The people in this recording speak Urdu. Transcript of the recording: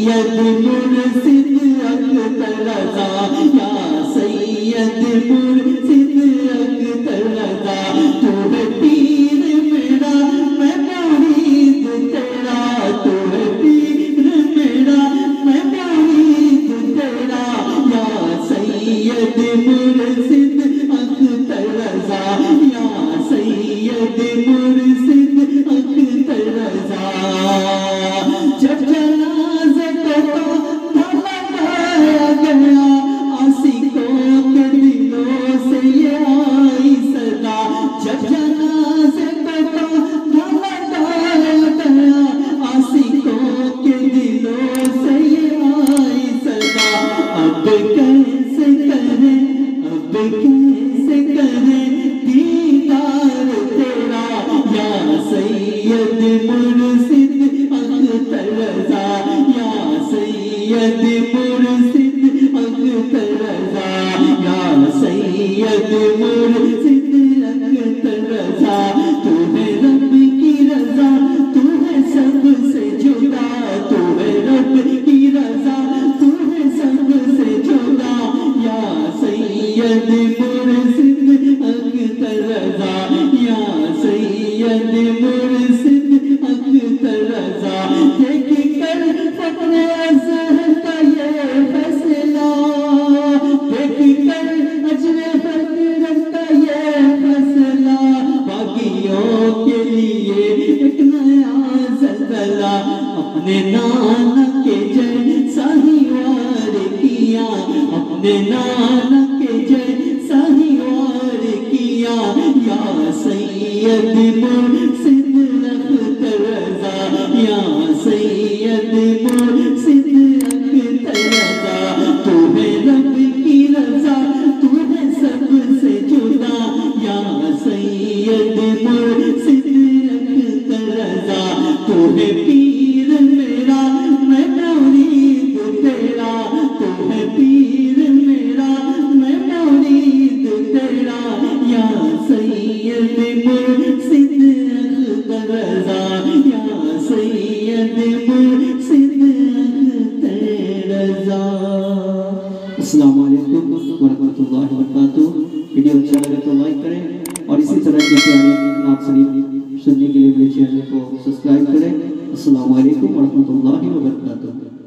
سید مرشد اختر رضا، یا سید مرشد اختر رضا، تو ہے پیر میرا میں مرید تیرا، تو ہے پیر میرا میں مرید تیرا، یا سید مرشد اختر رضا، یا سید مرشد اختر رضا۔ جب جنازے کو لگایا گیا، عاشقوں کے دلوں سے یہ آئی صدا، جب جنازے کو لگایا گیا، عاشقوں کے دلوں سے یہ آئی صدا۔ اب کیسے کریں، اب کیسے کریں دیدار تیرا، یا سید مرشد اختر رضا، یا سید مرشد اختر رضا، یا سید مرشد اختر رضا۔ تو ہے رب کی رضا، تو ہے سب سے جدا، تو ہے رب کی رضا، تو ہے سب سے جدا، یا سید مرشد اختر رضا، یا سید مرشد اختر رضا۔ دیکھ کر فخر اظہر کا یہ فیصلہ، دیکھ کر اجر فخر کا یہ فیصلہ، باغیوں کے لیے ایک نیا زلزلہ، اپنے نانا کے جیسا ہی وار کیا، اپنے نانا کے جیسا ہی وار کیا، یا سید مرشد اختر رضا، یا سید مرشد اختر رضا۔ تو ہے رب کی رضا، تو ہے سب سے جدا، یا سید مرشد اختر رضا۔ تو ہے پیر میرا میں مرید تیرا، تو ہے پیر میرا میں مرید تیرا، یا سید مرشد اختر رضا، یا سید مرشد اختر رضا۔ السلام علیکم ورحمۃ اللہ وبرکاتہ۔ ویڈیو اچھا لگے تو لائک کریں، اور اسی طرح کی پیاری نعت شریف سننے کے لیے میرے چینل کو سبسکرائب کریں۔ السلام علیکم ورحمۃ اللہ وبرکاتہ۔